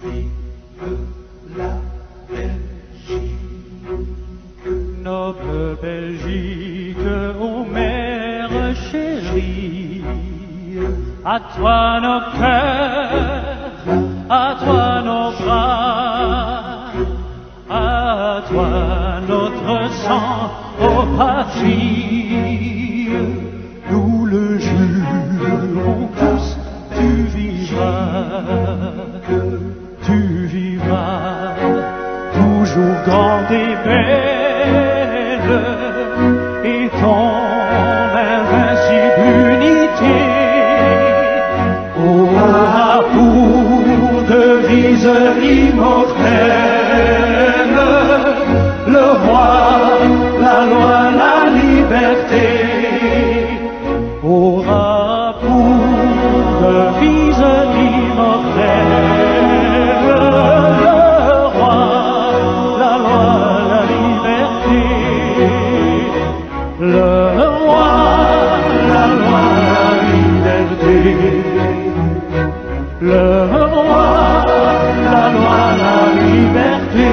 Noble Belgique, ô mère chérie, à toi nos cœurs, à toi nos bras, à toi notre sang, ô patrie, nous le jurons tous, tu vivras, toujours grande et belle, et ton invincible unité aura pour devise immortelle le roi, la loi, la liberté, aura pour devise immortelle le roi, la loi, la liberté, le roi, la loi, la liberté, le roi, la loi, la liberté.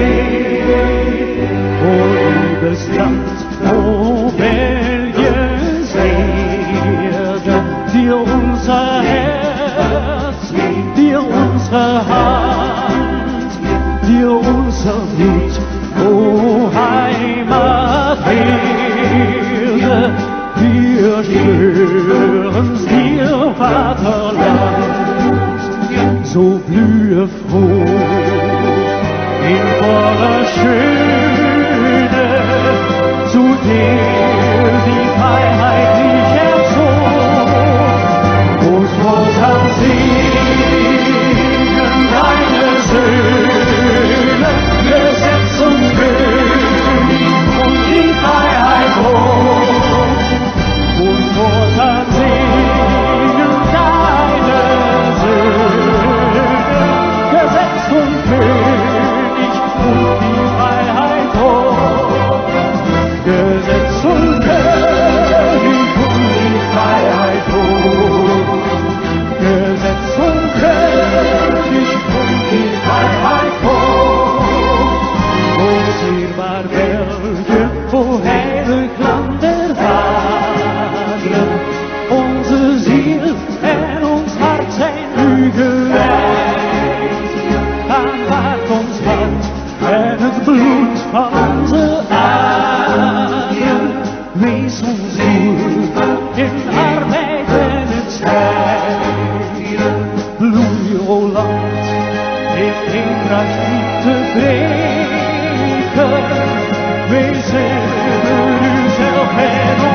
O liebes Land, o Belgiens Erde, dir unser Herz, dir unsere Hand, dir unser Blut, o Heimaterde, wir schwören's dir, Vaterland, so blühe froh in voller Schöne, zu der die Freiheit dich erzog. Groß, groß am Segen deine Söhne, Gesetz und König und die Freiheit hoch. Und groß am Segen deine Söhne, Gesetz und König und die Freiheit hoch. Gesetz und König und die Freiheit hoch. Gesetz und König und die Freiheit hoch. O sehbar Belgien, wo heilig Land der Wagen, unsere Ziel en ons hart zijn nu gewijd. Aanvaard ons hart en het bloed van onze adem. Wees ons doel in arbeid en het strijd. Bloei, o land, in eendracht niet te breken. Wees er uzelf en